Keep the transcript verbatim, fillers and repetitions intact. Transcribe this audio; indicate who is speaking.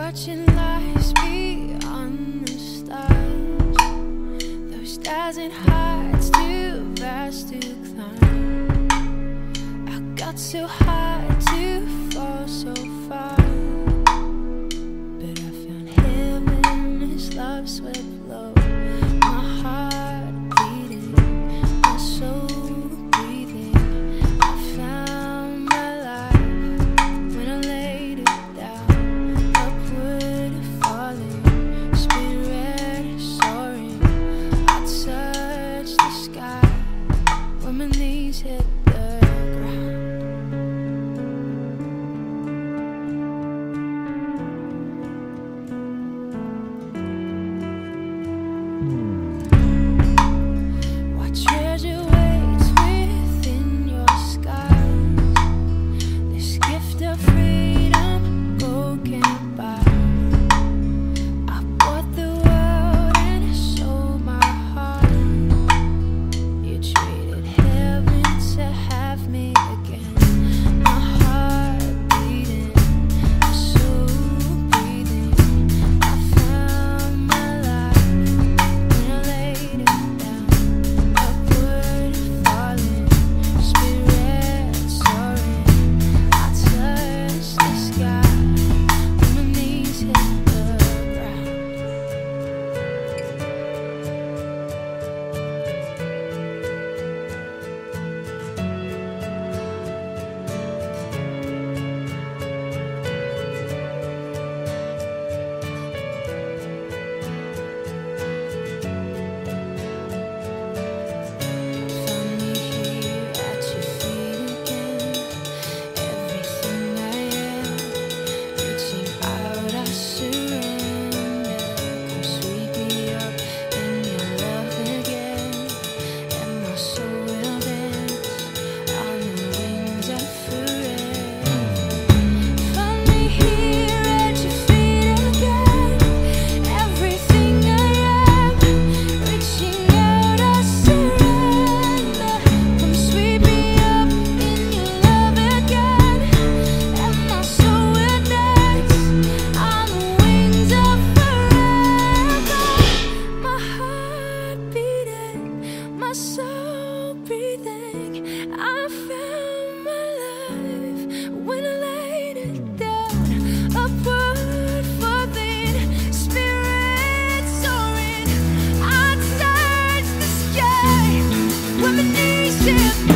Speaker 1: watching lights beyond the stars, those thousand heights too vast to climb. I got so high to fall so far, but I found heaven as love swept low. My heart beating, my soul breathing. I found my life when I laid it down. Upward falling, spirit soaring. I touched the sky when my knees hit the ground. What treasure waits within your skies? This gift of freedom gold can't buy. I bought the world and sold my heart. You traded heaven to have me again. My heart beating, my soul breathing. I found my life when I laid it down. Upward falling, spirit soaring. I touched the sky when my knees hit the ground. Found me here at your feet again. Everything I am, reaching out, I surrender. Come sweep me up in your love again, and my soul will dance on the wings of forever. Found me here at your feet again. Everything I am, reaching out, I surrender. Come sweep me up in your love again, and my soul will dance on the wings of forever. My heart beating, my soul breathing. I found my life when I laid it down. Upward falling, spirit soaring. I touched the sky when my knees hit